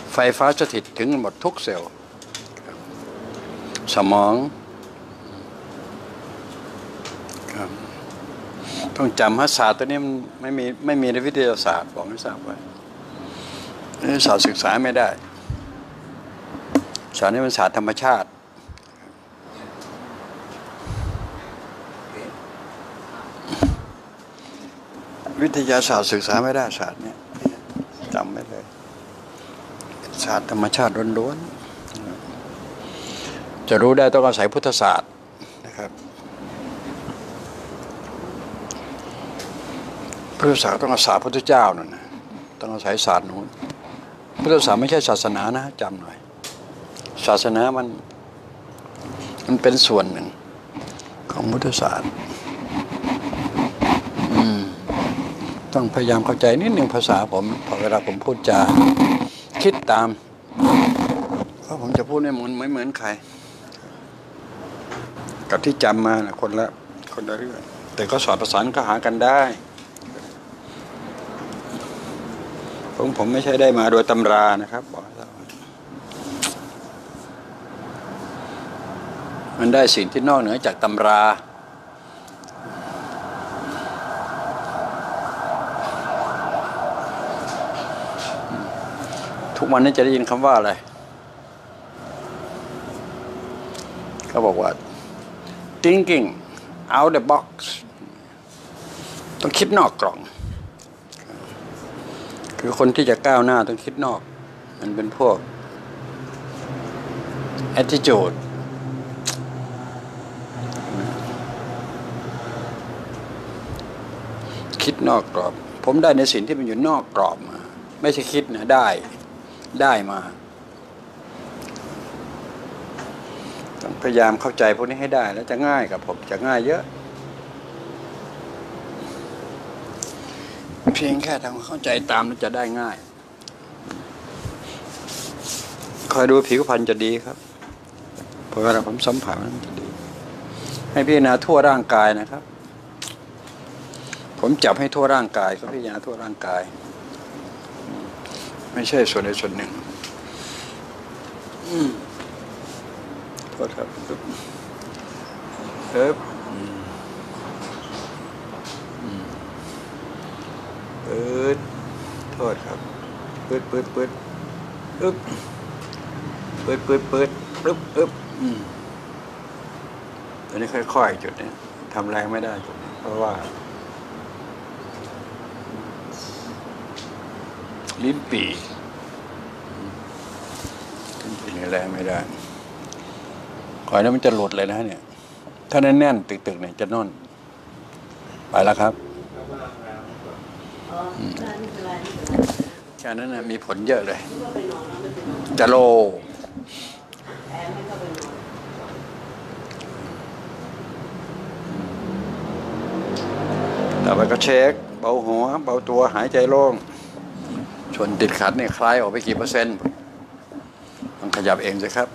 ไฟฟ้าสถิตถึงหมดทุกเซลล์สมองต้องจำว่าศาสตร์ตัวนี้มันไม่มีในวิทยาศาสตร์บอกให้ทราบไว้ศาสตร์ศึกษาไม่ได้ศาสตร์นี้เป็นศาสตร์ธรรมชาติวิทยาศาสตร์ศึกษาไม่ได้ศาสตร์นี้จำไม่เลยศาสตร์ธรรมชาติล้วนๆจะรู้ได้ต้องอาศัยพุทธศาสตร์นะครับพุทธศาสตร์ต้องอาศัยพระพุทธเจ้านั่นนะต้องอาศัยศาสตร์นู้นพุทธศาสตร์ไม่ใช่ศาสนานะจำหน่อยศาสนามันเป็นส่วนหนึ่งของพุทธศาสตร์ต้องพยายามเข้าใจนิดหนึ่งภาษาผมพอเวลาผมพูดจาคิดตามเพราะผมจะพูดไม่เหมือนใครกับที่จำมานะคนละเรื่องแต่ก็สอดประสานก็หากันได้ผมไม่ใช่ได้มาโดยตำรานะครับบอกมันได้สิ่งที่นอกเหนือจากตำราทุกวันนี้จะได้ยินคำว่าอะไรเขาบอกว่า thinking out the box ต้องคิดนอกกล่องคือคนที่จะก้าวหน้าต้องคิดนอกมันเป็นพวก attitude คิดนอกกรอบผมได้ในสิ่งที่มันอยู่นอกกรอบมาไม่ใช่คิดนะได้มาต้องพยายามเข้าใจพวกนี้ให้ได้แล้วจะง่ายกับผมจะง่ายเยอะเพียงแค่ทำเข้าใจตามแล้วจะได้ง่ายคอยดูผิวพรรณจะดีครับเพราะเวลาผมสัมผัสมันจะดีให้พิจารณาทั่วร่างกายนะครับผมจับให้ทั่วร่างกายก็พิจารณาทั่วร่างกายไม่ใช่ส่วนใดส่วนหนึ่งโทษครับโทษครับอึบตอนนี้ค่อยๆจุดนี้ทำแรงไม่ได้จุดนี้เพราะว่าลิ้นปี่แรงไม่ได้คอยแล้วมันจะหลุดเลยนะเนี่ยถ้าแน่นๆตึกๆเนี่ยจะน่นไปแล้วครับแค่นั้นนะมีผลเยอะเลยจะโลต่อไปก็เช็คเบาหัวเบาตัวหายใจโล่งชนติดขัดเนี่ยคลายออกไปกี่เปอร์เซ็นต์ต้องขยับเองสิครับ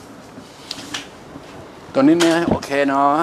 ตัวนี้เนี่ยโอเคเนาะ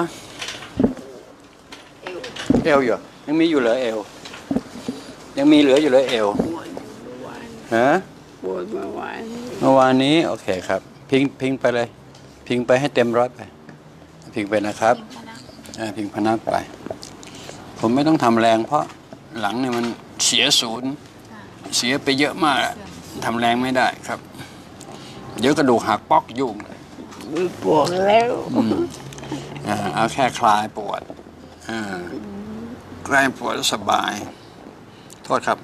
เอวอยู่ยังมีอยู่เหรอเอวยังมีเหลืออยู่เลยเอวฮะปวดเมื่อวานนี้โอเคครับพิงไปเลยพิงไปให้เต็มร้อยไปพิงไปนะครับพิงพนักไปผมไม่ต้องทำแรงเพราะหลังเนี่ยมันเสียศูนย์เสียไปเยอะมากทำแรงไม่ได้ครับเดี๋ยวกระดูกหักป๊อกยุ่งปวดแล้วเอาแค่คลายปวดคลายปวดสบายโทษครับ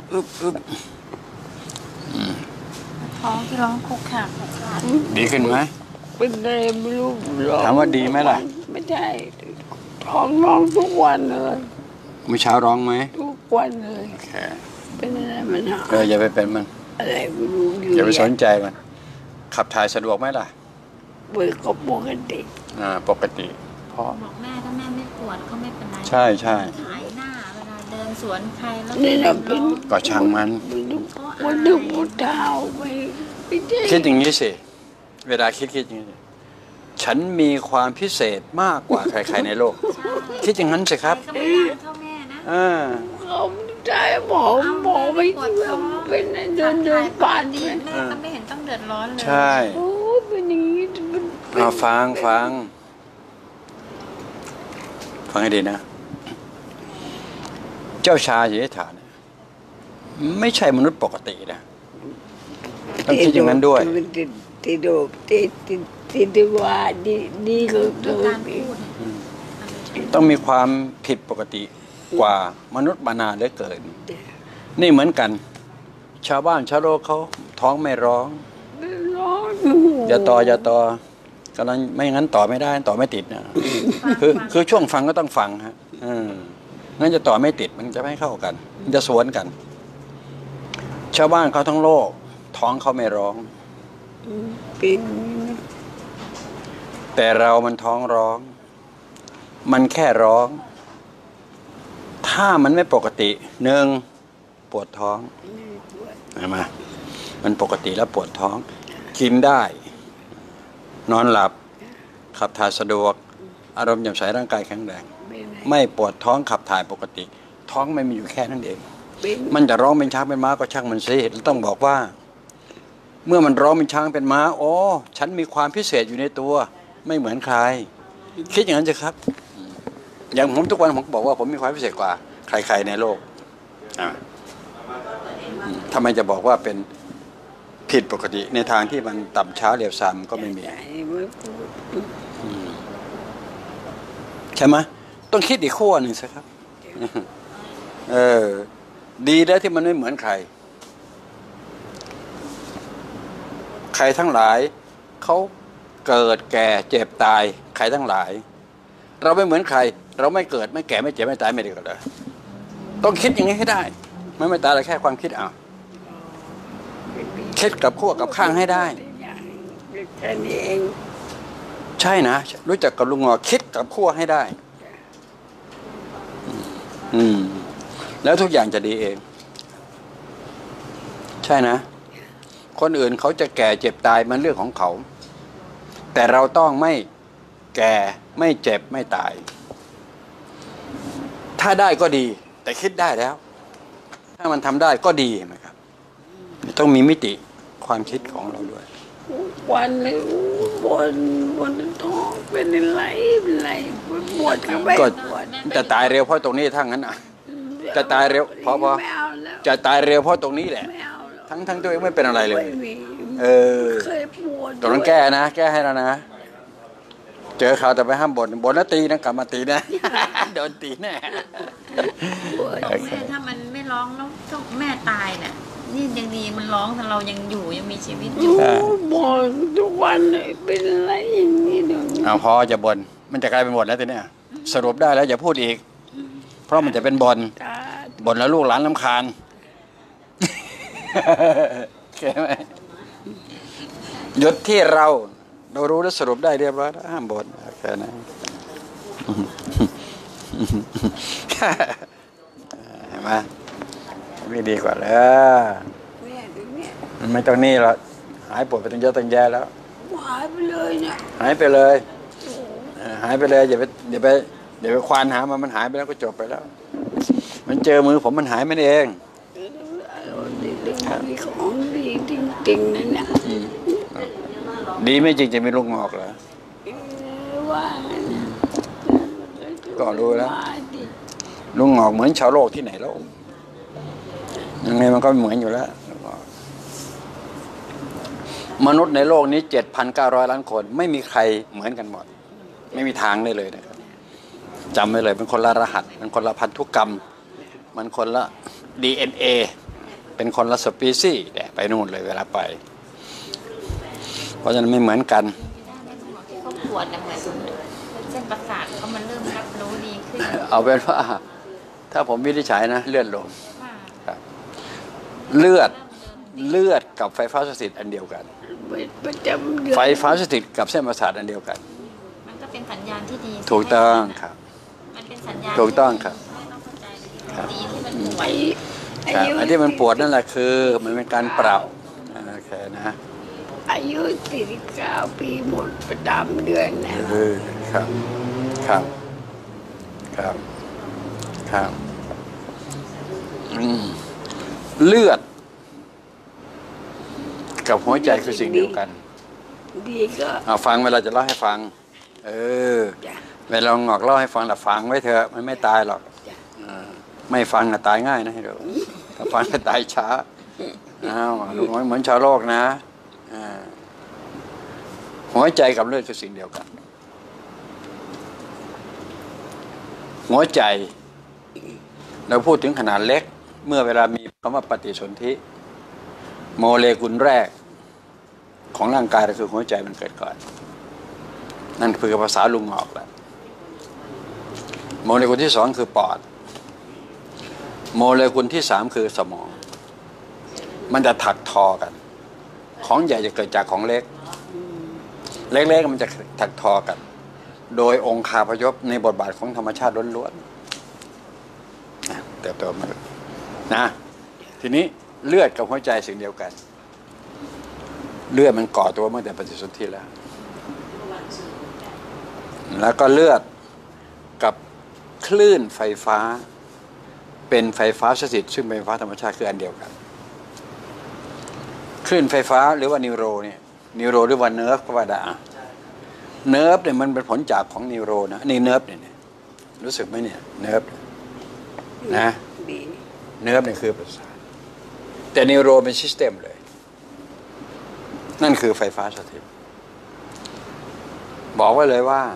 ท้องที่ร้องคุกคักดีขึ้นไหมเป็นอะไรไม่รู้ถามว่าดีไหมล่ะไม่ใช่ท้องร้องทุกวันเลยเมื่อเช้าร้องไหมทุกวันเลยโอเคเป็นอะไรมันอย่าไปเป็นมันอะไรไม่รู้อย่าไปสนใจมันขับถ่ายสะดวกไหมล่ะก็ปกติปกติพ่อบอกแม่ถ้าแม่ไม่ปวดก็ไม่เป็นไรใช่หายหน้าเวลาเดินสวนใครแล้วนี่นะเป็นก็ช่างมันวันดึกวันเช้าไปคิดอย่างนี้สิเวลาคิดอย่างนี้ฉันมีความพิเศษมากกว่าใครๆในโลกคิดอย่างนั้นสิครับก็ไม่อยากเท่าแม่นะเขาใจหมอไม่เป็นเดินผ่านดีแม่ก็ไม่เห็นต้องเดือดร้อนเลยใช่โอ้เป็นอย่างนี้มันเป็นเอาฟังให้ดีนะ เจ้าชายสิทธัตถะเนี่ยไม่ใช่มนุษย์ปกตินะต้องคิดอย่างนั้นด้วยติดว่าดีก็ด้ตัววยการพูดต้องมีความผิดปกติกว่ามนุษย์มนาเหลือเกิน นี่เหมือนกัน ชาวบ้านชาวโลกเขาท้องไม่ร้องร้อนอย่าต่อกำลังไม่งั้นต่อไม่ได้ต่อไม่ติดนะคือช่วงฟังก็ต้องฟังฮะงั้นจะต่อไม่ติดมันจะไม่เข้ากันมันจะสวนกัน ชาวบ้านเขาทั้งโลก ท้องเขาไม่ร้องเป็นแต่เรามันท้องร้อง มันแค่ร้อง ถ้ามันไม่ปกติหนึ่งปวดท้องเห็นไหมมันปกติแล้วปวดท้อง กินได้ นอนหลับ ขับถ่ายสะดวก อารมณ์แจ่มใสร่างกายแข็งแรง ไม่ปวดท้องขับถ่ายปกติ ท้องไม่มีอยู่แค่นั้นเอง มันจะร้องเป็นช้างเป็นม้าก็ช่างมันสิต้องบอกว่า เมื่อมันร้องเป็นช้างเป็นม้าโอ้ฉันมีความพิเศษอยู่ในตัว ไม่เหมือนใคร คิดอย่างนั้นสิครับ อย่างผมทุกวันผมบอกว่าผมมีความพิเศษกว่าใครๆในโลกทำไมจะบอกว่าเป็นผิดปกติในทางที่มันต่ำช้าเรียวซ้ำก็ไม่มีใช่ไหมต้องคิดอีกขั้วหนึ่งสิครับดีแล้วที่มันไม่เหมือนใครใครทั้งหลายเขาเกิดแก่เจ็บตายใครทั้งหลายเราไม่เหมือนใครเราไม่เกิดไม่แก่ไม่เจ็บไม่ตายไม่ได้ก็เลยต้องคิดอย่างนี้ให้ได้ไม่ตายแต่แค่ความคิดเอาคิดกับขั้วกับข้างให้ได้แค่นี้เองใช่นะรู้จักกับลุงงอคิดกับขั้วให้ได้แล้วทุกอย่างจะดีเองใช่นะคนอื่นเขาจะแก่เจ็บตายมันเรื่องของเขาแต่เราต้องไม่แก่ไม่เจ็บไม่ตายถ้าได้ก็ดีแต่คิดได้แล้วถ้ามันทำได้ก็ดีนะครับต้องมีมิติความคิดของเราด้วยวันเลยบนท้องเป็นอะไรปวดก็ไม่ก็ปวดจะตายเร็วเพราะตรงนี้ทั้งนั้นอ่ะจะตายเร็วเพราะจะตายเร็วเพราะตรงนี้แหละทั้งตัวเองไม่เป็นอะไรเลยเคยปวดตรงนั้นแก้นะแก้ให้แล้วนะเจอเขาแต่ไปห้ามบ่นแล้วตีนะกลับมาตีนะโดนตีแน่แม่ถ้ามันไม่ร้องแล้วถ้าแม่ตายเนี่ยนี่ยังดีมันร้องแต่เรายังอยู่ยังมีชีวิตอยู่บ่นทุกวันเลยเป็นอะไรอย่างนี้เดี๋ยวนี้เอาพอจะบ่นมันจะกลายเป็นบ่นแล้วทีเนี้ยสรุปได้แล้วอย่าพูดอีกเพราะมันจะเป็นบ่นแล้วลูกหลานรำคาญเข้าใจไหมหยุดที่เรารู้และสรุปได้เรียบร้อยห้ามบ่นแค่นั้นเห็นไหมไม่ดีกว่าแล้วมันไม่ต้องนี่หรอกหายปวดไปตั้งเยอะตั้งแยะแล้วหายไปเลยเนี่ยหายไปเลยอย่าไปควานหามันหายไปแล้วก็จบไปแล้วมันเจอมือผมมันหายมันเองมีของดีจริงๆนั่นแหละดีไม่จริงจะมีลูกงอกเหรอว่าก็รู้แล้วลูกงอกเหมือนชาวโลกที่ไหนแล้วยังไงมันก็เหมือนอยู่แล้วมนุษย์ในโลกนี้ 7,900 ล้านคนไม่มีใครเหมือนกันหมดไม่มีทางได้เลยนะครับจำไว้เลยเป็นคนละรหัสเป็นคนละพันธุกรรมมันคนละ DNA เป็นคนละสปีชีส์ไปนู่นเลยเวลาไปเพราะฉะนั้นไม่เหมือนกันที่เขาปวดเหมือนเส้นประสาทเขามันเริ่มรับรู้ดีขึ้นเอาเป็นว่าถ้าผมวินิจฉัยนะเลือดลมเลือดกับไฟฟ้าสถิตอันเดียวกันไฟฟ้าสถิตกับเส้นประสาทอันเดียวกันมันก็เป็นสัญญาณที่ดีถูกต้องครับมันเป็นสัญญาณถูกต้องครับดีที่มันป่วยอันที่มันปวดนั่นแหละคือมันเป็นการปรับโอเคนะอายุ49 ปีหมดประจำเดือนนะครับเลือดกับหัวใจคือสิ่งเดียวกันดีก็ฟังเวลาจะเล่าให้ฟังเวลาหงอกเล่าให้ฟังแต่ฟังไว้เถอะมันไม่ตายหรอกไม่ฟังน่ะตายง่ายนะให้ดูถ้าฟังก็ตายช้าลุงน้อยเหมือนชาวโลกนะหัวใจกับเลือดคือสิ่งเดียวกันหัวใจเราพูดถึงขนาดเล็กเมื่อเวลามีคำว่าปฏิสนธิโมเลกุลแรกของร่างกายก็คือหัวใจมันเกิดก่อนนั่นคือภาษาลุงออกแหละโมเลกุลที่สองคือปอดโมเลกุลที่สามคือสมองมันจะถักทอกันของใหญ่จะเกิดจากของเล็กเล็กๆมันจะถักทอกันโดยองคาพยพในบทบาทของธรรมชาติล้วนๆเติบโตมานะทีนี้เลือดกับหัวใจสิ่งเดียวกันเลือดมันก่อตัวเมื่อแต่ปฏิสนธิแล้วก็เลือดกับคลื่นไฟฟ้าเป็นไฟฟ้าสถิตซึ่งเป็นไฟฟ้าธรรมชาติคืออันเดียวกันคลื่นไฟฟ้าหรือว่านิวโรเนี่ยนิวโรหรือว่าเนิร์ฟก็ว่าได้เนิร์ฟเนี่ยมันเป็นผลจากของนิวโรนะนี่เนิร์ฟเนี่ยรู้สึกไหมเนี่ยเนิร์ฟนะเนิร์ฟเนี่ยคือประสาทแต่นิวโรเป็นซิสเต็มเลยนั่นคือไฟฟ้าสถิตบอกไว้เลยว่า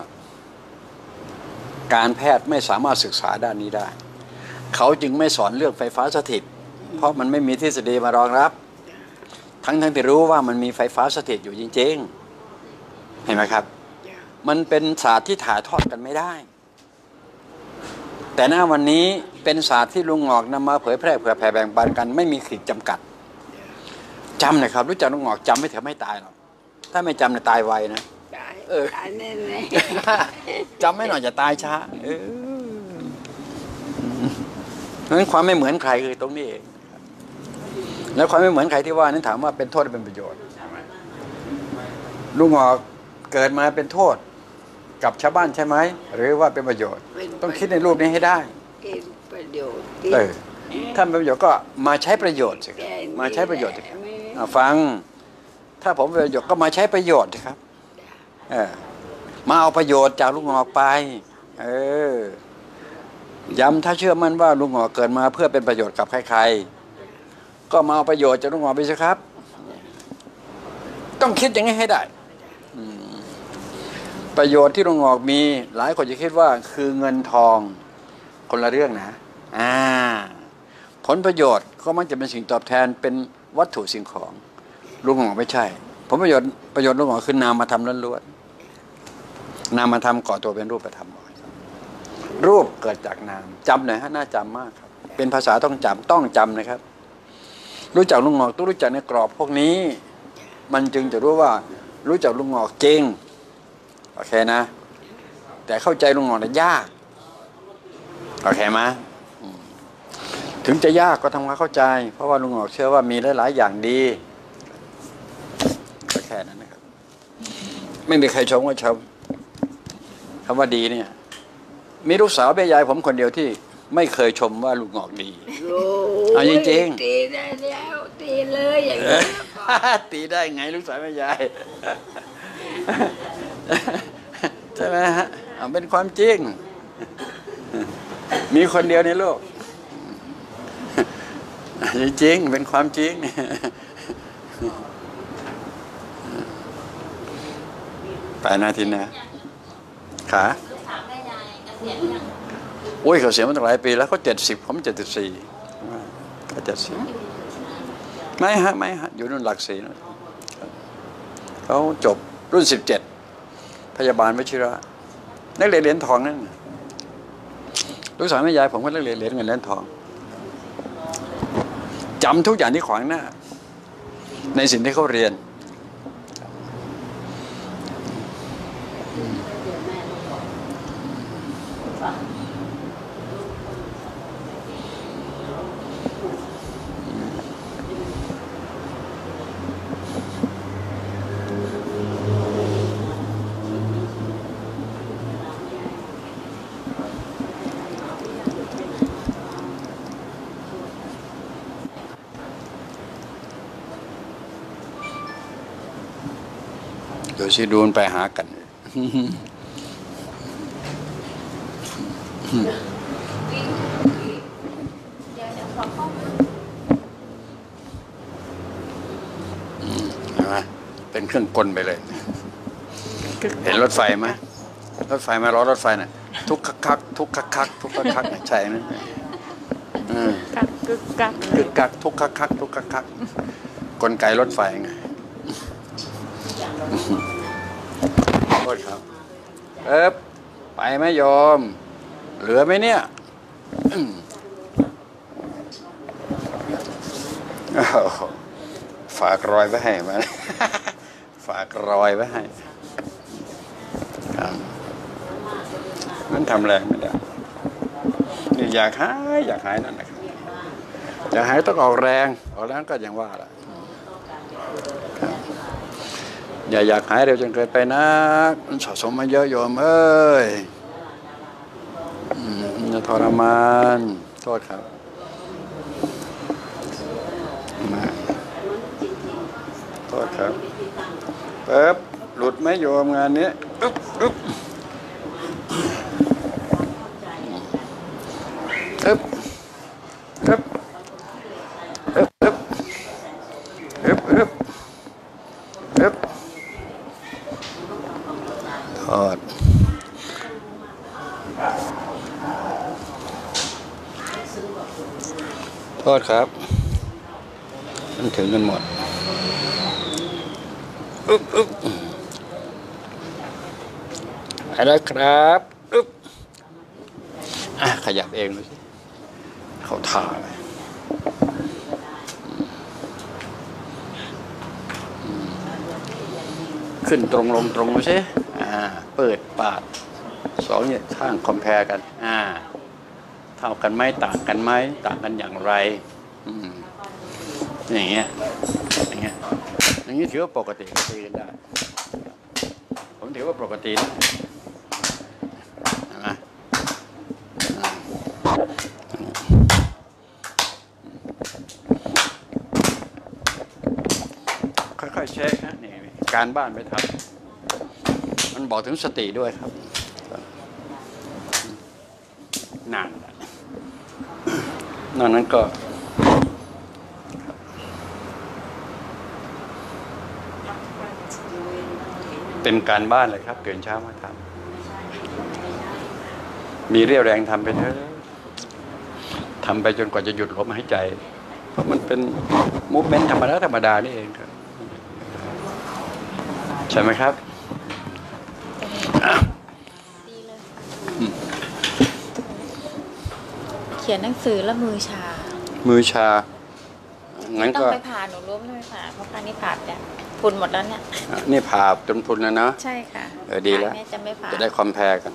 การแพทย์ไม่สามารถศึกษาด้านนี้ได้เขาจึงไม่สอนเรื่องไฟฟ้าสถิตเพราะมันไม่มีทฤษฎีมารองรับทั้งที่รู้ว่ามันมีไฟฟ้าสถิตอยู่จริงๆเห็นไหมครับมันเป็นศาสตร์ที่ถ่ายทอดกันไม่ได้แต่ณวันนี้เป็นศาสตร์ที่ลุงหงอกนำมาเผยแพร่เผื่อแผ่แบ่งปันกันไม่มีขีดจำกัดจำนะครับรู้จักลุงหงอกจำไม่เถอะไม่ตายหรอกถ้าไม่จำเนี่ยตายไวนะตายแน่จำไม่หน่อยจะตายช้าเพราะฉะนั้นความไม่เหมือนใครคือตรงนี้เองแล้วความไม่เหมือนใครที่ว่านั้นถามว่าเป็นโทษหรือเป็นประโยชน์ลุงหงอกเกิดมาเป็นโทษกับชาวบ้านใช่ไหมหรือว่าเป็นประโยชน์ต้องคิดในรูปนี้ให้ได้เป็นประโยชน์ถ้าเป็นประโยชน์ก็มาใช้ประโยชน์สิมาใช้ประโยชน์สิฟังถ้าผมเป็นประโยชน์ก็มาใช้ประโยชน์สิครับมาเอาประโยชน์จากลุงหงอกไปย้ำถ้าเชื่อมั่นว่าลุงหงอกเกิดมาเพื่อเป็นประโยชน์กับใครๆก็มาเอาประโยชน์จากลุงหงอกไปสิครับต้องคิดอย่างนี้ให้ได้ประโยชน์ที่ลุงหงอกมีหลายคนจะคิดว่าคือเงินทองคนละเรื่องนะผลประโยชน์ก็มักจะเป็นสิ่งตอบแทนเป็นวัตถุสิ่งของลุงหงอกไม่ใช่ผลประโยชน์ลุงหงอกคือนามธรรมล้วนๆนามธรรมก่อตัวเป็นรูปธรรมรูปเกิดจากนามจำหน่อยฮะน่าจำมากครับเป็นภาษาต้องจำนะครับรู้จักลุงหงอกต้องรู้จักในกรอบพวกนี้มันจึงจะรู้ว่ารู้จักลุงหงอกจริงโอเคนะแต่เข้าใจลุงหงอกเนี่ยยากโอเคไหมถึงจะยากก็ทำความเข้าใจเพราะว่าลุงหงอกเชื่อว่ามีหลายๆอย่างดีก็แค่นั้นนะครับไม่มีใครชมว่าชมคำว่าดีเนี่ยมีลูกสาวแม่ยายผมคนเดียวที่ไม่เคยชมว่าลุงหงอกดีเอาจริงๆตีได้แล้วตีเลยอย่างนี้ตีได้ไงลูกสาวแม่ยายใช่ไหมฮะเป็นความจริงมีคนเดียวในโลกจริงๆเป็นความจริงไปนาทีนะขาโอ้ยเขาเสียมาตั้งหลายปีแล้วเขา70ผม74เขา70ไม่ฮะอยู่รุ่นหลัก4นะเขาจบรุ่น17พยาบาลวชิระนักเรียนเหรียญทองนั่นลูกสาวแม่ยายผมก็นักเรียนเหรียญเงินเหรียญทองจำทุกอย่างที่ขวางหน้าในสิ่งที่เขาเรียนดูสิดูมันไปหากันเป็นเครื่องกลไปเลย เห็นรถไฟไหมรถไฟมารอรถไฟน่ะทุกคักทุกคักทุกคักใช่ไหมกักกึกกักกึกกักทุกคักทุกคักกลไกรถไฟไงโทษครับไปไหมโยมเหลือไหมเนี่ยฝากรอยไว้ให้มาฝากรอยไว้ให้มันทำแรงไม่ได้นี่อยากหายนั่นนะครับอยากหายต้องออกแรงก็อย่างว่าล่ะอยากหายเร็วจนเกินไปนะมันสะสมมาเยอะโยมเอ้ยจะทรมานโทษครับโทษครับหลุดไหมโยมงานนี้ทอดโทษครับมันถึงกันหมดไปแล้วครับขยับเองดูสิเขาท่าเลยขึ้นตรงลงตรงดูสิเปิดปาดสองเนี่ยข้างคอมแพร์กันเท่ากันไหมต่างกันไหมต่างกันอย่างไรอย่างเงี้ยถือว่าปกติตีกันได้ผมถือว่าปกตินะค่อยๆเช็คนะนี่การบ้านไปทำมันบอกถึงสติด้วยครับนอกนั้นก็เป็นการบ้านเลยครับตื่นเช้ามาทำมีเรี่ยวแรงทำไปเถอะทำไปจนกว่าจะหยุดลมหายใจเพราะมันเป็นมูฟเมนต์ธรรมดานี่เองครับใช่ไหมครับดีเลยเขียนหนังสือแล้วมือชางั้นก็ต้องไปผ่าหนูรู้ไม่ไปผ่าเพราะการนี้ผ่าเนี่ยพุนหมดแล้วเนี่ยนี่ผ่าจนพุนแล้วเนาะใช่ค่ะดีแล้วจะได้คอมแพร์กัน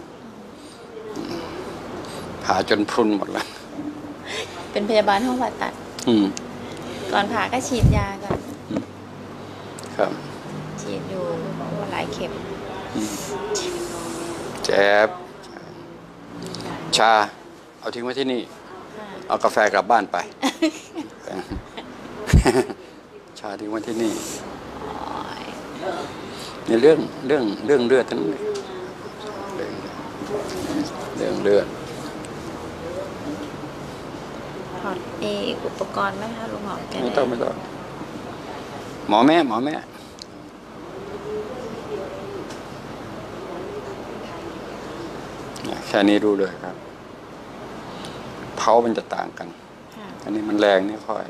ผ่าจนพุนหมดแล้วเป็นพยาบาลห้องผ่าตัดก่อนผ่าก็ฉีดยาก่อนครับฉีดอยู่หลายเข็มเจ็บชาเอาทิ้งไว้ที่นี่เอากาแฟกลับบ้านไปชาทิ้งไว้ที่นี่นี่เรื่องเลือดทั้งเรื่องเลือดถอดอุปกรณ์ไหมคะลุงหมอไม่ต้องหมอแม่แค่นี้รู้เลยครับเท้ามันจะต่างกันอันนี้มันแรงนี่ค่อย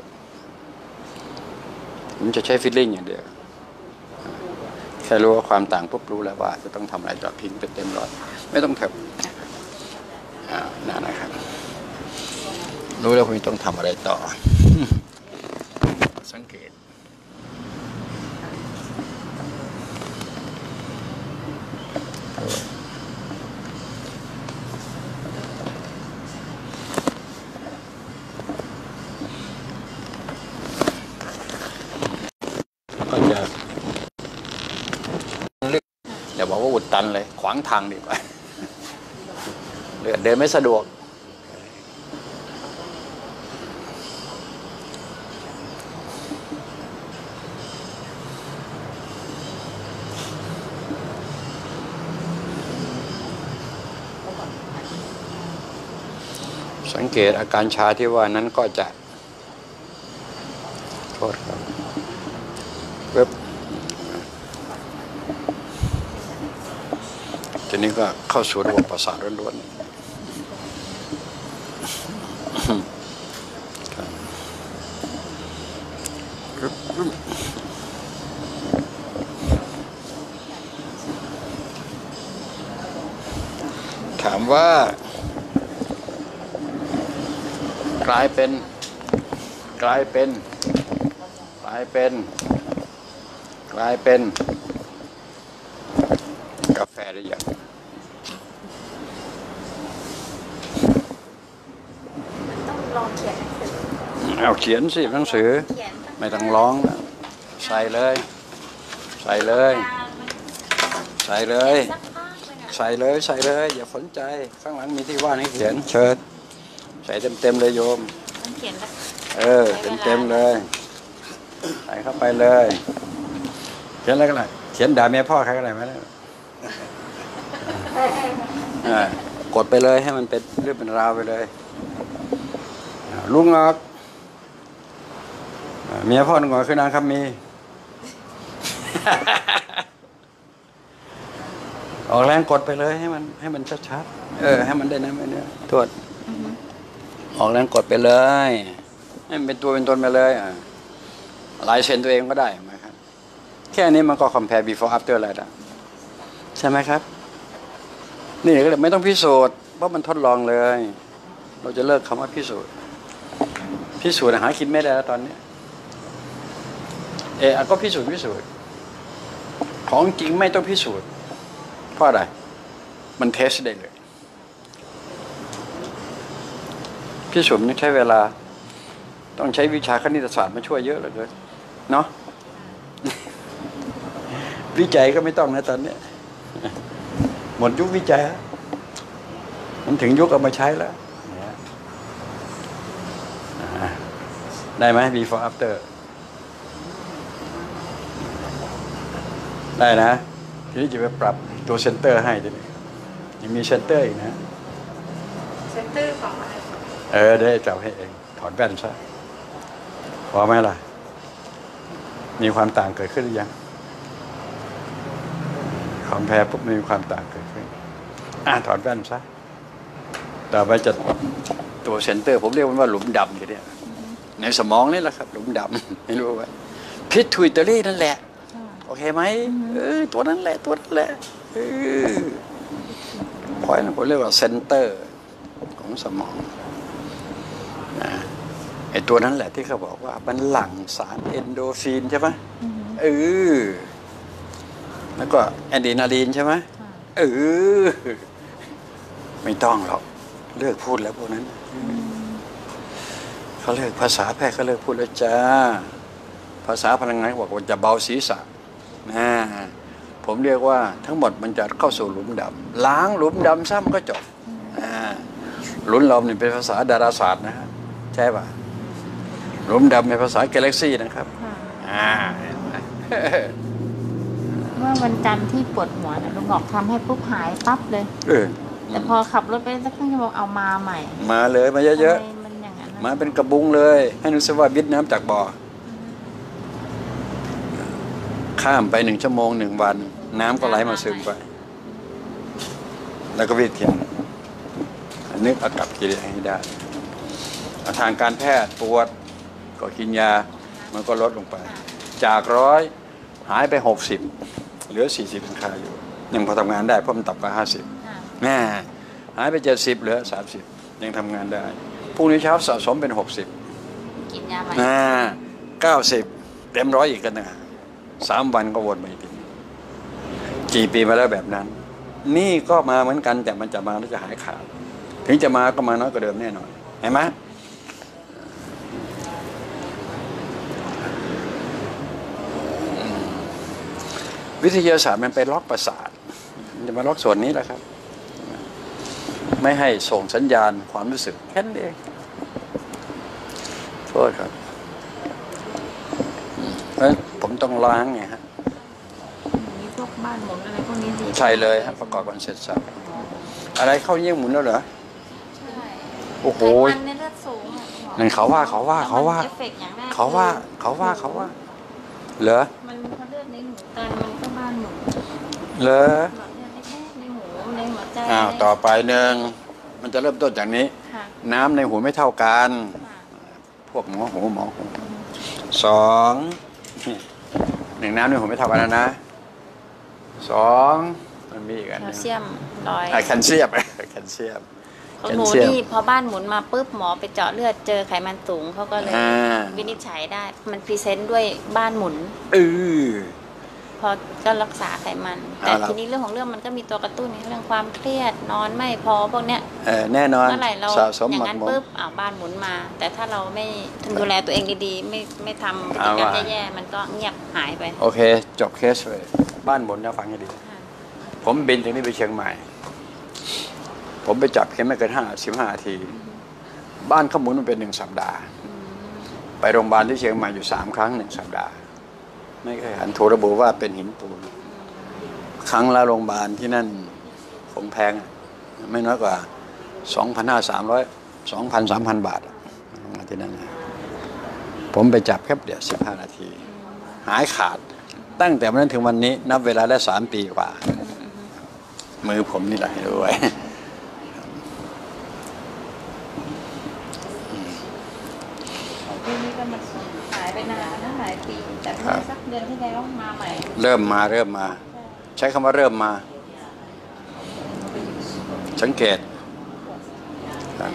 ผมจะใช้ฟิลลิ่งอย่างเดียวแค่รู้ว่าความต่างปุ๊บรู้แล้วว่าจะต้องทำอะไรต่อพิงไปเต็มร้อยไม่ต้องแถบนั่นนะครับรู้แล้วคุณต้องทำอะไรต่อสังเกตอย่าบอกว่าอุดตันเลยขวางทางดีกว่าเดินไม่สะดวกสังเกตอาการชาที่ว่านั้นก็จะโทษครับเว็บทีนี้ก็เข้าสู่ระบบประสาทล้วนๆถามว่ากลายเป็นกาแฟหรือยังต้องลองเขียนหนังสือเอาเขียนสิหนังสือเขียนไม่ต้องร้องนะใส่เลยใส่เลยใส่เลยสักพักเลยนะใส่เลยใส่เลยอย่าสนใจข้างหลังมีที่ว่างให้เขียนเชิญใส่เต็มเลยโยมต้องเขียนแล้วเต็มเลยใส่เข้าไปเลยเขียนอะไรก็ได้เขียนด่าเมียพ่อใครก็ได้ไหมกดไปเลยให้มันเป็นเรื่องเป็นราวไปเลยลุงงอกเมียพ่อลุงงอกคือนางคำมีออกแรงกดไปเลยให้มันชัดๆให้มันได้นะไม่เนี่ยโทษออกแรงกดไปเลยให้มันเป็นตัวเป็นตนไปเลยลายเซ็นตัวเองก็ได้ไหมครับแค่นี้มันก็ compare before after อะไรได้ใช่ไหมครับนี่ก็เลยไม่ต้องพิสูจน์เพราะมันทดลองเลยเราจะเลิกคำว่าพิสูจน์หากินไม่ได้แล้วตอนนี้ก็พิสูจน์ของจริงไม่ต้องพิสูจน์เพราะอะไรมันเทสได้เลยพิสูจน์นี่ใช้เวลาต้องใช้วิชาคณิตศาสตร์มาช่วยเยอะเลยเนาะ วิจัยก็ไม่ต้องนะตอนนี้หมดยุควิจัยมันถึงยุคเอามาใช้แล้วได้ไหม before after ได้นะทีนี้จะไปปรับตัวเซนเตอร์ให้ทีนี้ยังมีเซนเตอร์อีกนะเซนเตอร์ของอะไรได้จับให้เองถอดแว่นซะพอไหมล่ะมีความต่างเกิดขึ้นหรือยังของแพ้ปุ๊บมีความต่างเกิดขึ้นถอดแว่นซะต่อไปจะตัวเซนเตอร์ผมเรียกมันว่าหลุมดำทีเดียวในสมองนี่แหละครับหลุมดำไม่รู้ว่าพิษทวิตเตอรี่นั่นแหละโอเคไหมตัวนั้นแหละพอยนะผมเรียกว่าเซนเตอร์ของสมองไอ้ตัวนั้นแหละที่เขาบอกว่ามันหลั่งสารเอนโดฟินใช่ไหมแล้วก็แอนดรีนาลีนใช่ไหมไม่ต้องหรอกเลิกพูดแล้วพวกนั้นเขาเลิกภาษาแพทย์เขาเลิกพูดแล้วจ้าภาษาพลังงานบอกว่าจะเบาศีรษะผมเรียกว่าทั้งหมดมันจะเข้าสู่หลุมดำล้างหลุมดำซ้ำก็จบหลุมดำนี่เป็นภาษาดาราศาสตร์นะฮะใช่ป่ะหลุมดำเป็นภาษากาแล็กซี่นะครับเมื่อวันจันทร์ที่ปวดหัวลุงหงอกทำให้ปุ๊บหายปั๊บเลยแต่พอขับรถไปสักครึ่งชั่วโมงเอามาใหม่มาเลยมาเยอะๆมันอย่างนั้นมาเป็นกระบุงเลยให้นึกซะว่าวิทน้ำจากบ่อข้ามไป1 ชั่วโมง 1 วันน้ำก็ไหลมาซึมไปแล้วก็วิทย์เขียนนึกเอากับกิเลสให้ได้ทางการแพทย์ปวดก็กินยามันก็ลดลงไปจาก100หายไป60เหลือ40เป็นค่าอยู่ยังพอทำงานได้เพราะมันต่ำกว่า50หายไป70เหลือ30ยังทำงานได้พรุ่งนี้เช้าสะสมเป็น60 กินยาใหม่ 90เต็ม100อีกกันนะ3 วันก็วนไปอีกกี่ปีมาแล้วแบบนั้นนี่ก็มาเหมือนกันแต่มันจะมาแล้วจะหายขาดถึงจะมาก็มาน้อยกว่าเดิมแน่นอนเห็นไหมวิทยาศาสตร์มันไปล็อกประสาทมันจะมาล็อกส่วนนี้แหละครับไม่ให้ส่งสัญญาณความรู้สึกแค่นั้นเองโทษครับผมต้องล้างไงฮะมีพวกบ้านหมุนอะไรพวกนี้ใช่เลยฮะประกอบกันเสร็จสับอะไรเข้าเยี่ยงหมุนแล้วเหรอใช่โอ้โหไขมันในเลือดสูงอะหมอนั่นเขาว่าแล้วมันเอฟเฟกต์อย่างแรกเขาว่าเหรอมันพอเลือดในหูตันมันก็บ้านหมุนเหรอหลอดเลือดเล็กๆในหูในหัวใจอ้าวต่อไปหนึ่งมันจะเริ่มต้นจากนี้ค่ะน้ำในหูไม่เท่ากันค่ะพวกหมอหูสองหนึ่งน้ำในหูไม่เท่ากันแล้วนะสองมันมีอีกอันแคหลนึงเซียมลอยแคลเซียมแคลเซียมของหนูนี่พอบ้านหมุนมาปุ๊บหมอไปเจาะเลือดเจอไขมันสูงเขาก็เลยอ่าวินิจฉัยได้มันพรีเซนต์ด้วยบ้านหมุนอพอก็รักษาไขมัน แต่เอาล่ะทีนี้เรื่องของเรื่องมันก็มีตัวกระตุ้นในเรื่องความเครียดนอนไม่พอพวกเนี้ยแน่นอนเมื่อไหร่เราสะสมอย่าหมังกนั้นหมมปุ๊บบ้านหมุนมา แต่ถ้าเราไม่ดูแลตัวเองดีๆ ไม่ทำพฤติกรรมเอาว่ะแย่ๆมันก็เงียบหายไปโอเค จบเคสเลยบ้านหมุนนะฟังให้ดีค่ะผมบินจากนี้ไปเชียงใหม่ ผมไปจับเข็มไม่เกิน15 นาที บ้านเขาหมุนมันเป็น1 สัปดาห์ ไปโรงพยาบาลที่เชียงใหม่อยู่ 3 ครั้ง 1 สัปดาห์ ไม่เคยหันถูกระบุว่าเป็นหินปูน ครั้งละโรงพยาบาลที่นั่นคงแพงอะไม่น้อยกว่า 2,300 บาทอะที่นั่นนะผมไปจับแค่เดียว15 นาที หายขาด ตั้งแต่วันนั้นถึงวันนี้ นับเวลาได้3 ปีกว่า มือผมนี่แหละด้วยที่นี่ก็มันหายไปนานนะหลายปี แต่เมื่อสักเดือนที่แล้วมาใหม่เริ่มมา ใช้คำว่าเริ่มมา สังเกตครับ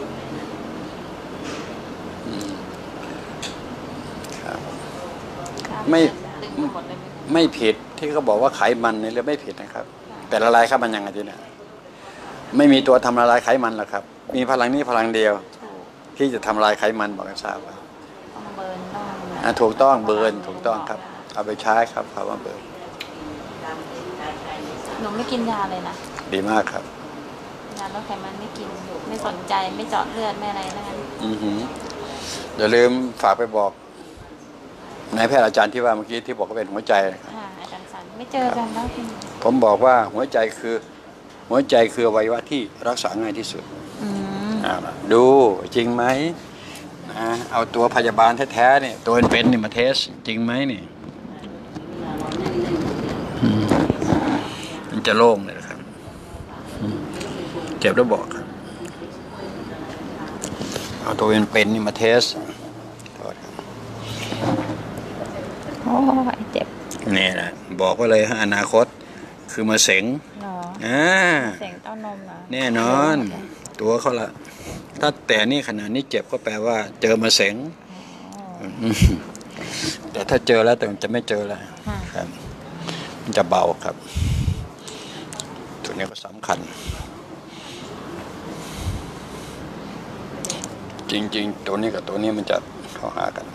ครับ ไม่ดึงหมดเลยไม่ผิดที่เขาบอกว่าไขมันในเรื่องไม่ผิดนะครับ แต่ละลายไขมันยังไงทีเนี่ยไม่มีตัวทำละลายไขมันหรอกครับ มีพลังนี้พลังเดียว ที่จะทำลายไขมันบอกกันทราบว่าต้องเบิร์นต้องถูกต้องเบิร์นถูกต้องครับ เอาไปใช้ครับคำว่าเบิร์นหนูไม่กินยาเลยนะดีมากครับยาลดไขมันไม่กินไม่สนใจไม่เจาะเลือดไม่อะไรนั่นอือหืออย่าลืมฝากไปบอกนายแพทย์อาจารย์ที่ว่าเมื่อกี้ที่บอกว่าเป็นหัวใจนะครับค่ะอาจารย์สันไม่เจอกันแล้วคุณผมบอกว่าหัวใจคืออวัยวะที่รักษาง่ายที่สุดอืมเอาล่ะดูจริงไหมนะเอาตัวพยาบาลแท้ๆเนี่ยตัวเป็นๆนี่มาเทสจริงไหมนี่มันจะโล่งเลยนะครับเจ็บแล้วบอกครับเอาตัวเป็นๆนี่มาเทสโทษครับโอ้ยเจ็บนี่นะบอกไว้เลยฮะอนาคตคือมาเสงเหรอ เสียงเต้านมเหรอแน่นอน ตัวเขาละถ้าแต่นี่ขนาดนี้เจ็บก็แปลว่า เจอมาเสงแต่ถ้าเจอแล้วแต่มันจะไม่เจอแล้วครับ มันจะเบาครับตัวนี้ก็สำคัญ จริงๆตัวนี้กับตัวนี้มันจะเข้าหากัน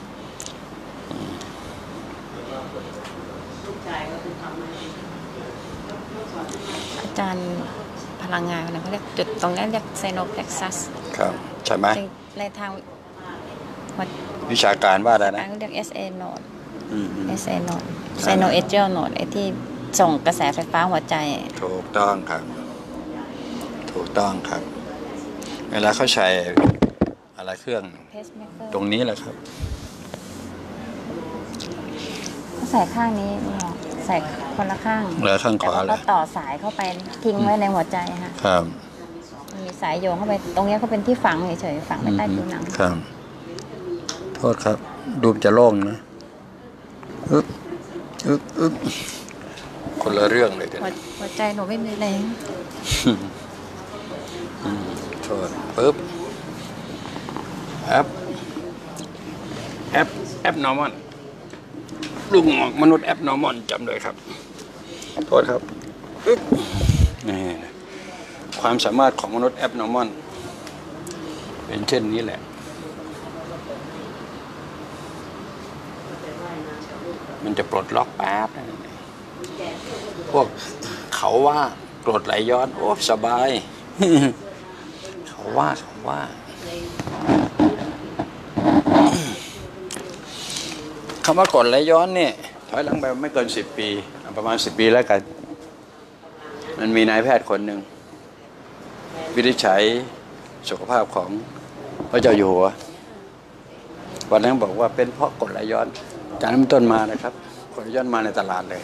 อาจารย์พลังงานอะไรเขาเรียกจุดตรงนี้เรียกไซโนเพล็กซัสครับ ใช่ไหมในทางวิชาการว่าอะไรนะเขาเรียก SA node อืม SA node ไซโนเอเจลโนดไอ้ที่ส่งกระแสไฟฟ้าหัวใจถูกต้องครับ ถูกต้องครับ เวลาเขาใช้อะไรเครื่อง pacemaker ตรงนี้แหละครับใส่ข้างนี้หมอใส่คนละข้างแล้วข้างขแต่วาว่าเลก็ยต่อสายเข้าไปทิ้งไว้ในหัวใจค่ะครับมีสายโยงเข้าไปตรงนี้ก็เป็นที่ฝังเฉยๆฝังไปใต้ผิวหนังครับ โทษครับ ดูมันจะโล่งนะอึ๊บอึ๊บคนละเรื่องเลยเดี๋ยวนี้หัวใจหนูไม่มีแรงโทษปึ๊บแอปนอร์มอนลูกงอกมนุษย์แอปนอร์มอนจำเลยครับ โทษครับอึ๊บนี่ความสามารถของมนุษย์แอปนอร์มอนเป็นเช่นนี้แหละ มันจะปลดล็อกแป๊บนะพวกเขาว่ากรดไหลย้อนโอ้สบาย เขาว่าคำว่ากรดไหลย้อนเนี่ยถอยหลังไปไม่เกิน10 ปีประมาณ10 ปีแล้วกัน มันมีนายแพทย์คนหนึ่งวินิจฉัยสุขภาพของพระเจ้าอยู่หัววันนั้นบอกว่าเป็นเพราะกรดไหลย้อนจากนั้นเป็นต้นมานะครับกรดไหลย้อนมาในตลาดเลย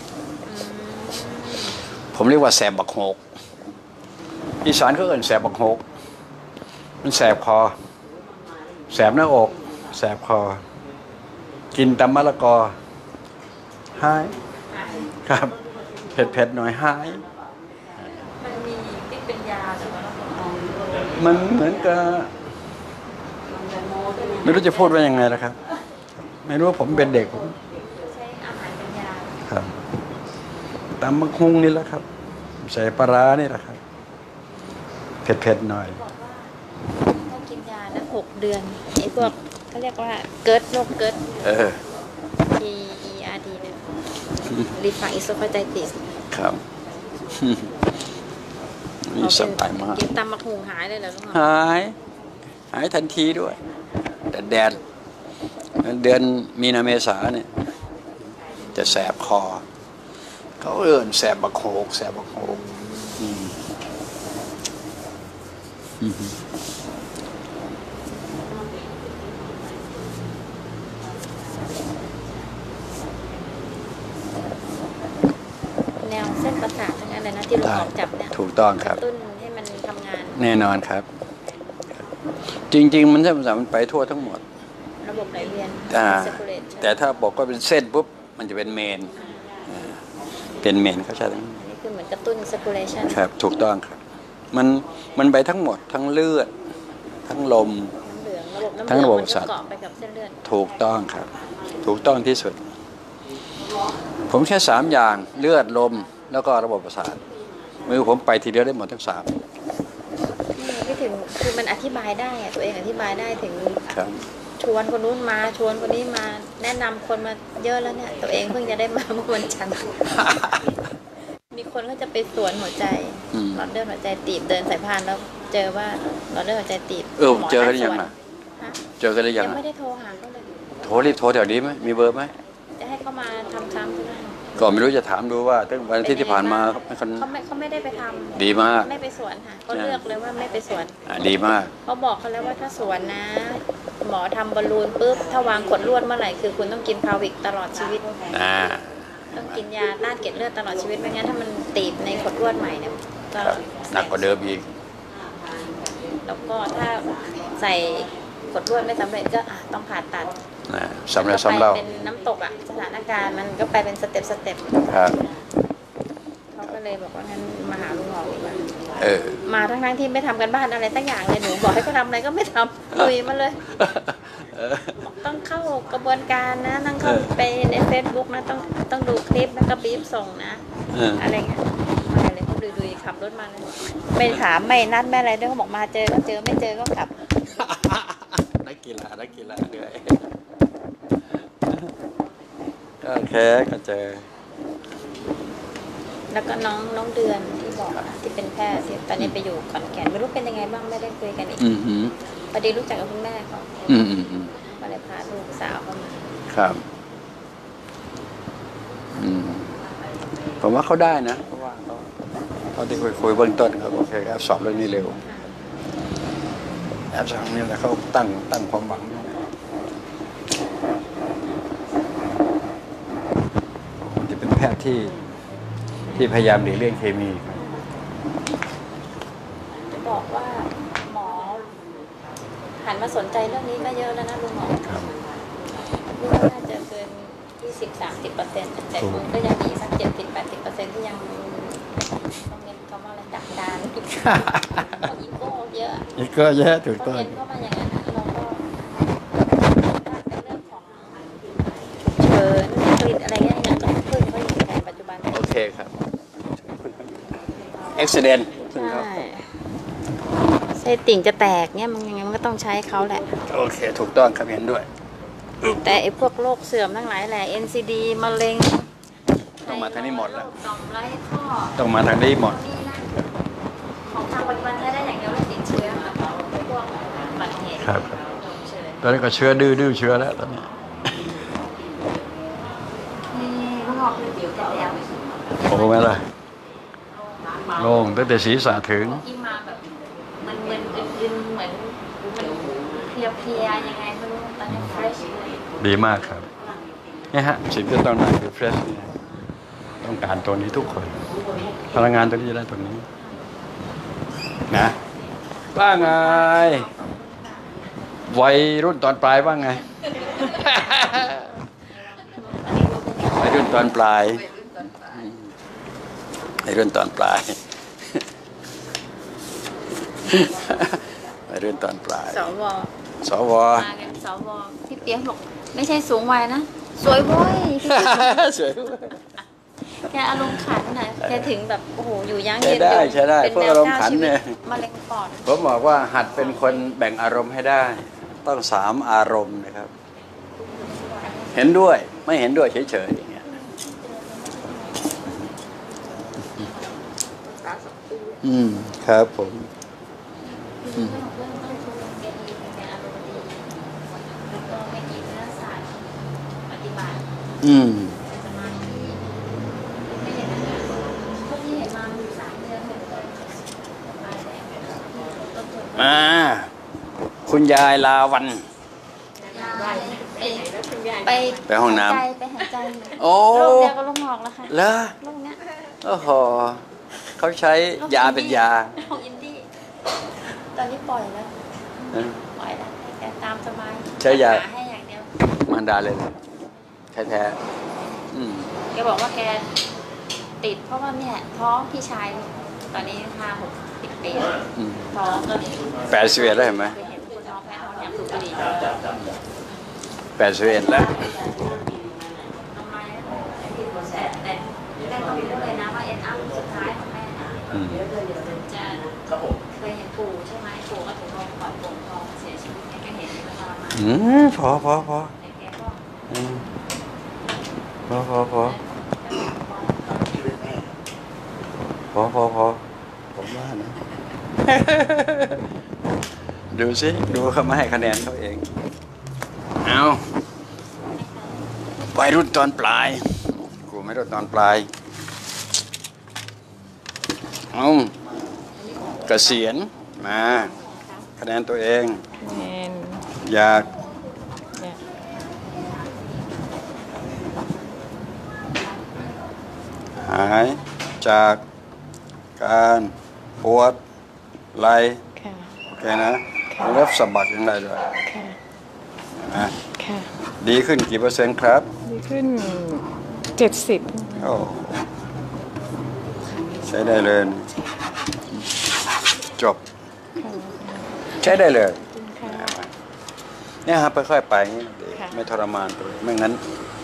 ผมเรียกว่าแสบบักโหกอีสานก็เอ่นแสบบักโหกมันแสบคอแสบหน้าอกแสบคอกินตำมะละกอหายครับเผ็ดๆหน่อยหายมันมีที่เป็นยาแต่ว่าเรามันเหมือนกับไม่รู้จะพูดว่ายังไงล่ะครับไม่รู้ว่าผมเป็นเด็กผมใช้อาหารเป็นยาครับตำมะฮุงนี่แหละครับใส่ปลาร้านี่แหละครับเผ็ดๆหน่อยบอกว่าถ้ากินยานะ6 เดือนไอ้พวกเขาเรียกว่าเกิร์ดโรคเกิร์ด GERD เนี่ยรีฟาอิโซฟาไจติสครับนี่สบายมากกินตำมะฮุงหายเลยเหรอลุงหมอหายทันทีด้วยแต่แดดเดือนมีนาเมษาเนี่ยจะแสบคอเขาเอิ่นแสบบักโขกแสบบักโขกแนวเส้นประสาททั้งนั้นเลยนะที่ลุงหมอจับเนี่ยถูกต้องครับตุ้นให้มันทำงานแน่นอนครับ จริง ๆ มันเส้นประสาทมันไปทั่วทั้งหมดระบบไหลเวียน circulation แต่ถ้าบอกว่าเป็นเส้นปุ๊บมันจะเป็นเมนเป็นเมนเขาใช้ทั้งอันนี้คือเหมือนกระตุ้น circulation ครับถูกต้องครับมันไปทั้งหมดทั้งเลือดทั้งลมน้ำเหลืองระบบน้ำเหทั้งลืระบบมันประสาก็ทเกาะไปกับเส้นเลือดถูกต้องครับ ถูกต้องที่สุด ผมแค่3 อย่างเลือดลมแล้วก็ระบบประสาทมือผมไปทีเดียวได้หมดทั้ง3 ไม่ถึงคือมันอธิบายได้อะตัวเองอธิบายได้ถึงครับชวนคนนู้นมาชวนคนนี้มาแนะนำคนมาเยอะแล้วเนี่ยตัวเองเพิ่งจะได้มาเมื่อวันจันทร์ มีคนก็จะไปสวนหัวใจหลอดเลือดหัวใจตีบเดินสายพานแล้วเจอว่าหลอดเลือดหัวใจตีบเจอกันหรือยังอ่ะฮะเจอกันหรือยังยังอ่ะไม่ได้โทรหาเขาเลยรีบโทรแถวนี้ไหมมีเบอร์ไหมจะให้เขามาทำซ้ำก็ได้ก็ไม่รู้จะถามดูว่าตั้งวันอาทิตย์ที่ผ่านมาเขาเขาไม่ได้ไปทำดีมากไม่ไปสวนค่ะเขาเลือกเลยว่าไม่ไปสวนดีมากเขาบอกเขาแล้วว่าถ้าสวนนะ หมอทำบอลลูนปุ๊บถ้าวางขวดลวดเมื่อไหร่คือคุณต้องกินพาวิกตลอดชีวิต ต้องกินยาต้านเกล็ดเลือดตลอดชีวิตไม่งั้นถ้ามันตีบในขดลวดใหม่เนี่ยก็หนักกว่าเดิมอีกแล้วก็ถ้าใส่ขดลวดไม่สำเร็จก็ต้องผ่าตัดสำเร็จสำเร็จเป็นน้ำตกอ่ะสถานการณ์มันก็ไปเป็นสเต็ปครับเขาก็เลยบอกว่างั้นมาหาลุงหมอดีกว่า มาทั้งที่ไม่ทำกันบ้านอะไรตั้งอย่างเลยหนูบอกให้เขาทำอะไรก็ไม่ทำลุยมาเลยต้องเข้ากระบวนการนะต้องเข้าไปใน Facebook นะต้องดูคลิปแล้วก็บีบส่งนะอะไรเงี้ยมาเลยเขาดูขับรถมาเลยไม่ถามไม่นัดไม่อะไรด้วยเขาบอกมาเจอก็เจอไม่เจอก็กลับนักกีฬาด้วยโอเคก็เจอแล้วก็น้องเดือนที่บอกที่เป็นแพทย์ที่ตอนนี้ไปอยู่ขอนแก่นไม่รู้เป็นยังไงบ้างไม่ได้คุยกันอีกพอดีรู้จักกับคุณแม่เขาก็เลยพาลูกสาวเข้ามาครับผมว่าเขาได้นะเพราะว่าเขาที่คุยเบื้องต้นเขาโอเคครับสอบเรื่องนี้เร็วแอบสองนี่แหละเขาตั้งความหวังจะเป็นแพทย์ที่พยายามหลีกเลี่ยงเคมีครับจะบอกว่าหมอหันมาสนใจเรื่องนี้ก็เยอะแล้วนะลุงหมอนี่ก็น่าจะเกิน 20-30% แต่คุณก็ยังมีสัก 70-80% ที่ยังต้องเน้นคำว่าอะไรดักดานต้องอีโก้เยอะอีกก็เยอะถูกต้องเรียนเข้ามาอย่างนั้นเราก็ถ้าเป็นเรื่องของเชิญผลิตอะไรเงี้ยยังต้องพึ่งเขาอยู่ในปัจจุบันโอเคครับอุบิเหตุใช่ไส้ติ่งจะแตกเนี่ยมันยังไงมันก็ต้องใช้เขาแหละโอเคถูกต้องครับเห็นด้วยแต่ไอ้พวกโรคเสื่อมทั้งหลายแหละ NCD มะเร็งต้องมาทางนี้หมดแล้วต่อมไร้ข้อต้องมาทางนี้หมดนี่นะของทางปัจจุบันใช้ได้อย่างเดียวเลยติดเชื้อพวกอุบัติเหตุครับตอนนี้ก็เชื้อดื้อเชื้อแล้วตอนนี้ลูกหอกคือผิวจะแดงโอ้ไม่ละโล่งตั้งแต่ศีรษะถึงที่มาแบบมันมึนๆเหมือนเพลียยังไงไม่รู้ตอนนี้เฟรชเลยดีมากครับเนี่ยฮะสิ่งที่ต้องได้คือเฟรชเนี่ยต้องการตัวนี้ทุกคนพลังงานตัวนี้จะได้ตัวนี้นะว่าไงวัยรุ่นตอนปลายว่าไง วัยรุ่นตอนปลายวัยรุ่นตอนปลายวัยรุ่นตอนปลายสวสวมากันสวพี่เปียกบอกไม่ใช่สูงวัยนะสวยว้ยพี่สวยแกอารมณ์ขันนะแกถึงแบบโอ้โหอยู่ยั้งยืนใช่ได้พวกอารมณ์ขันเนี่ยมะเร็งปอดผมบอกว่าหัดเป็นคนแบ่งอารมณ์ให้ได้ต้อง3อารมณ์นะครับเห็นด้วยไม่เห็นด้วยเฉยๆอย่างเงี้ยครับผมมาคุณยายลาวันไปห้องน้ำไปหายใจโอ้โรคเดียวก็ลงหอกแล้วค่ะเหรอโรคเนี้ยโอ้โหเขาใช้ยาเป็นยาของอินดี้ตอนนี้ปล่อยแล้วปล่อยแล้วแกตามสบายใช้ยาให้อย่างเดียวมันดาเลยแท้แกบอกว่าแกติดเพราะว่าเนี่ยท้องพี่ชายตอนนี้50-60 ปีท้องก็ 81ได้ไหม81แล้วทำไมแต่ได้ต้องรู้เลยนะว่าเอ็นอัพสุดท้ายของแม่นะจะเคยเห็นปู่ใช่ไหมปู่ก็ถูกลงปล่อยโป่งทองเสียชีวิตแกก็เห็นมันทรมานพอพอผมว่านะดูสิดูเขามาให้คะแนนเขาเองเอาวัยรุ่นตอนปลายกูไม่รุ่นตอนปลายเอาเกษียณมาคะแนนตัวเองอยากหายจากการปวดไหล่โอเคนะเล็บสะบักยังไงด้วยดีขึ้นกี่เปอร์เซ็นต์ครับดีขึ้น70 โอ้ใช้ได้เลยจบใช้ได้เลยเนี่ยครับค่อยๆไปไม่ทรมานตัวไม่งั้น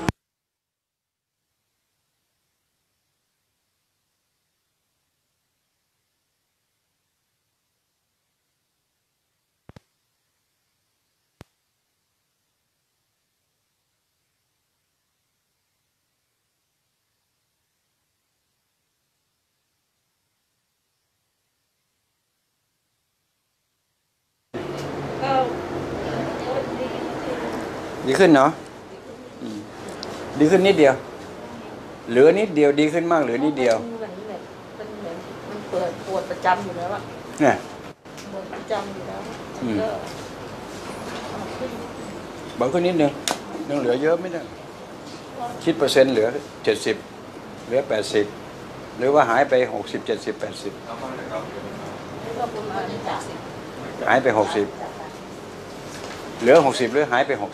ดีขึ้นเนาะดีขึ้นนิดเดียวเหลือนิดเดียวดีขึ้นมากเหลือนิดเดียวมันปวดประจำอยู่แล้วอะเนี่ยปวดประจำอยู่แล้วเบาขึ้นนิดนึงยังเหลือเยอะไม่ได้คิดเปอร์เซ็นต์เหลือ70เหลือ80หรือว่าหายไป60 70 80หายไป60เหลือ60หรือหายไป60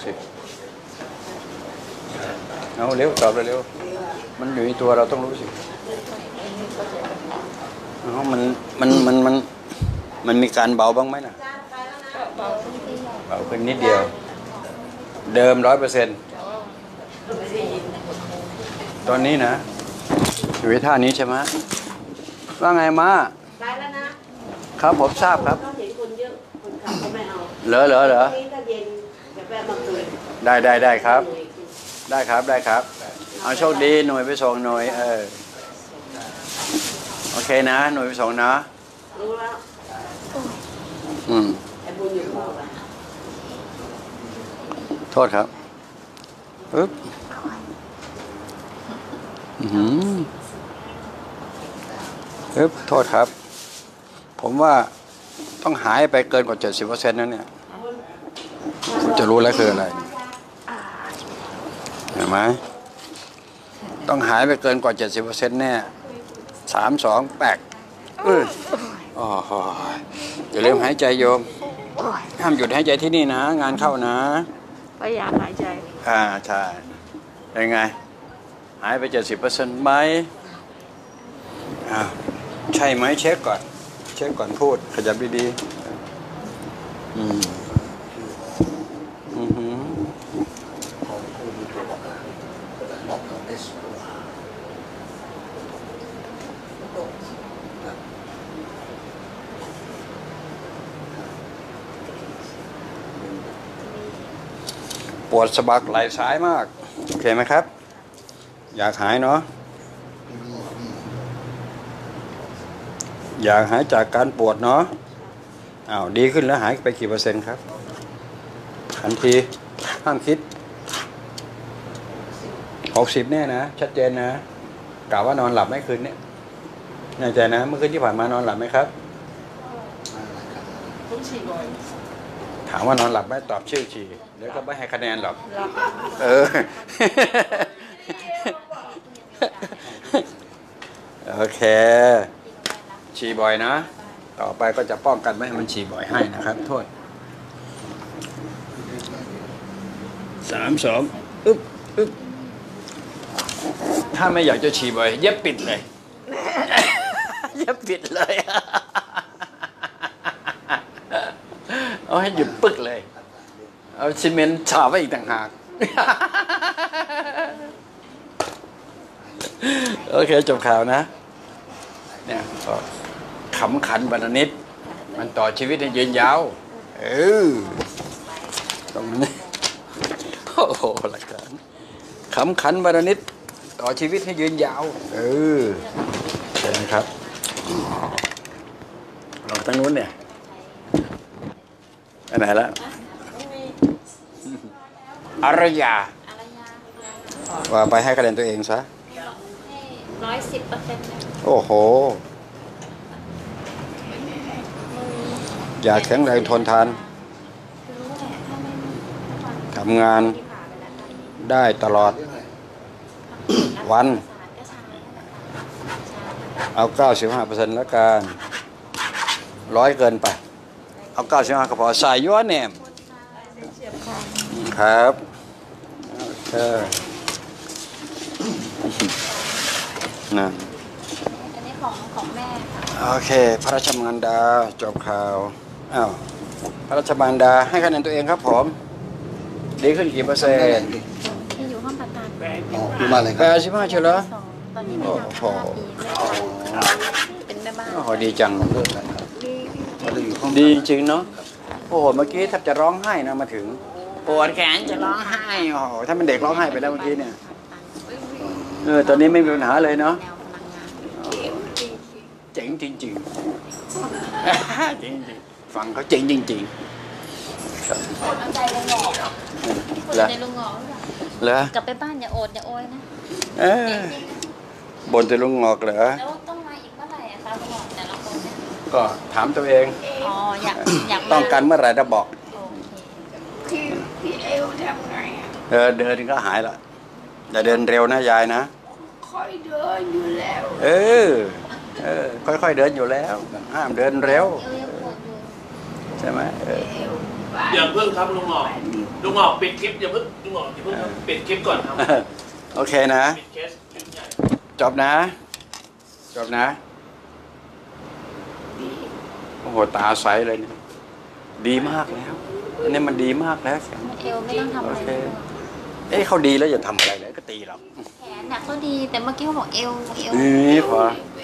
เอาเร็วตอบเร็วมันอยู่ในตัวเราต้องรู้สิมันมีการเบาบ้างไหมน่ะเบาขึ้นนิดเดียวเดิม 100% ตอนนี้นะอยู่ในท่านี้ใช่ไหมว่าไงมาได้แล้วนะครับผมทราบครับเหรอได้ครับได้ครับเอาโชคดีหน่วยไปส่งหน่วยโอเคนะหน่วยไปส่งนะรู้แล้วโทษครับปึ๊บโทษครับผมว่าต้องหายไปเกินกว่า 70% นั่นเนี่ยจะรู้แล้วคืออะไรเห็นไหมต้องหายไปเกินกว่า 70%แน่3 2 8โอ้โหอย่าลืมหายใจโยมห้ามหยุดหายใจที่นี่นะ งานเข้านะพยายามหายใจใช่ยังไง หายไป 70%ไหมใช่ไหมเช็คก่อน เช็คก่อนพูด ขยับดีๆปวดสะบักไหล่ซ้ายมาก โอเคไหมครับ อยากหายเนาะอยากหายจากการปวดเนาะดีขึ้นแล้วหายไปกี่เปอร์เซ็นต์ครับทันทีห้ามคิด60แน่นะชัดเจนนะกล่าวว่านอนหลับไม่คืนเนี่ยแน่ใจนะเมื่อคืนที่ผ่านมานอนหลับไหมครับถามว่านอนหลับไหมตอบชื่อชีเดี๋ยวก็ไม่ให้คะแนนหรอกโอเคฉี่บ่อยนะต่อไปก็จะป้องกันไม่ให้มันฉี่บ่อยให้นะครับโทษ3 2อึ๊บถ้าไม่อยากจะฉี่บ่อยเย็บปิดเลยเย็บปิดเลยเอาให้หยุดปึ๊กเลยเอาซีเมนต์ฉาบไว้อีกต่างหากโอเคจบข่าวนะเนี่ยขำขันบรรณนิตมันต่อชีวิตให้ยืนยาวตรงนี้โอ้โหหลักฐานขำขันบรรณนิตต่อชีวิตให้ยืนยาวใช่ไหมครับเราตั้งนู้นเนี่ยไปไหนแล้วอารยาว่าไปให้คะแนนตัวเองซะ110%โอ้โหอยากแข็งแรงทนทานทำงานได้ตลอดวันเอา 95% แล้วกัน100เกินไปเอา 95ก็พอใส่ยัวแหนมครับโอเคนะอันนี้ของแม่ค่ะโอเคพระราชมารดาจบข่าวพระราชมารดาให้คะแนนตัวเองครับผมดีขึ้นกี่เปอร์เซ็นต์ที่อยู่ห้องประธานอยู่มาเลยครับ 85เชียวเหรอตอนนี้ไม่ทำเป็นแม่บ้านโอ้โหดีจังดีจริงเนาะโอ้โหเมื่อกี้แทบจะร้องไห้นะมาถึงปวดแขนจะร้องไห้โอ้โหถ้าเป็นเด็กร้องไห้ไปแล้วเมื่อกี้เนี่ยตอนนี้ไม่มีปัญหาเลยเนาะเจ๋งจริงจริงจริงฟังเขาเจ๋งจริงน้ำใจลุงหงอกในลุงหงอกเหรอกลับไปบ้านอย่าโอดอย่าโอยนะบ่นแต่ลุงงอกเหรอแล้วต้องมาอีกเมื่อไหร่คะลุงหงอกแต่ละคนเนี่ยก็ถามตัวเองอยากต้องการเมื่อไหร่จะบอกพี่เอวทำไงเดินก็หายละอย่าเดินเร็วนะยายนะค่อยเดินอยู่แล้วค่อยๆเดินอยู่แล้วห้ามเดินเร็วใช่ไหมอย่าเพิ่งครับลุงหงอกปิดคลิปอย่าเพิ่งลุงหงอกอย่าเพิ่งปิดคลิปก่อนครับโอเคนะจบนะโอ้โหตาใสเลยเนี่ยดีมากแล้วอันนี้มันดีมากแล้วเอวไม่ต้องทำอะไรเขาดีแล้วอย่าทำอะไรเลยก็ตีหรอกแขนน่ะก็ดีแต่เมื่อกี้เขาบอกเอวนี่พอ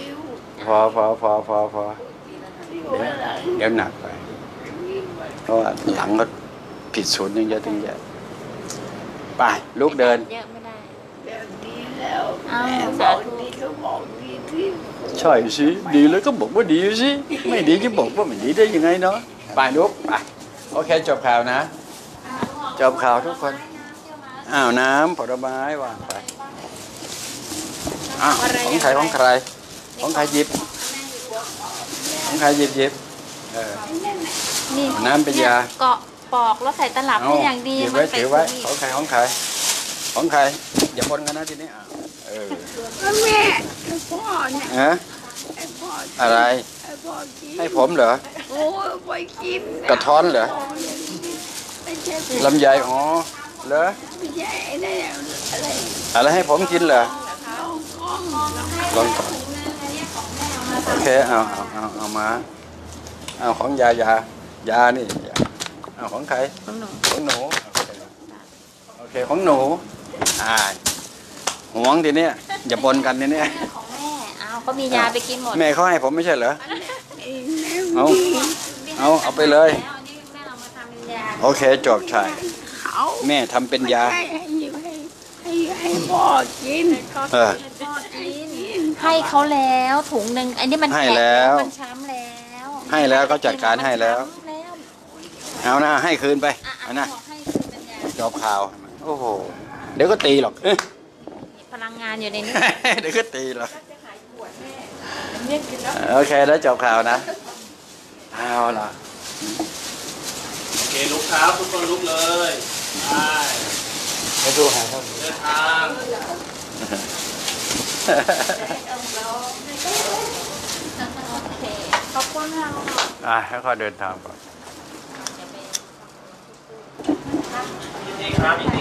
เดี๋ยวหนักไปเพราะว่าหลังก็ผิดศูนย์ยังเยอะตั้งเยอะไปลุกเดินเยอะไม่ได้เดินดีแล้วบอกดีก็บอกดีที่ใช่สิดีแล้วก็บอกว่าดีสิไม่ดีจะบอกว่าไม่ดีได้ยังไงเนาะไปลุกไปโอเคจบข่าวนะจบข่าวทุกคนน้ำผลไม้วางไปของใครหยิบหยิบนี่น้ำเป็นยาเกาะปอกแล้วใส่ตลับเอาให้อย่างดีถือไว้ใส่ถือไว้ถุงของใครของใครของใครอย่าบนกันนะทีนี้เออแม่ไอ้พ่อเนี่ยฮะไอ้พ่ออะไรไอ้พ่อกินให้ผมเหรอโอ้ยไปกินกระท้อนเหรอไม่ใช่ลำไยอ๋อเหรอไม่ใช่ไอ้นั่นอะไรอะไรให้ผมกินเหรอเอากล้องลองก่อนโอเคเอามาเอาของยานี่เอาของใครของหนูของหนูโอเคของหนูหวงทีเนี้ยอย่าบนกันทีเนี้ยของแม่เอาเขามียาไปกินหมดแม่เขาให้ผมไม่ใช่เหรอเองนะเอาไปเลยแล้วอันนี้แม่เอามาทำเป็นยาโอเคจบใช่เขาแม่ทำเป็นยาให้พ่อกินเออให้เขาแล้วถุงหนึ่งอันนี้มันให้แข็งแล้วมันช้ำแล้วให้แล้วก็จัดการให้แล้วมันช้ำแล้วเอานะให้คืนไปอ่ะเอานะบอกให้คือเป็นยาจบข่าวโอ้โหเดี๋ยวก็ตีหรอกพลังงานอยู่ในนี้เดี๋ยวก็ตีหรอกโอเคแล้วจบข่าวนะเอาล่ะโอเคลุกครับทุกคนลุกเลยไปไปดูหาครับเดินทางโอเคขอบคุณค่ะให้เขาเดินทางก่อนยินดีครับยินดี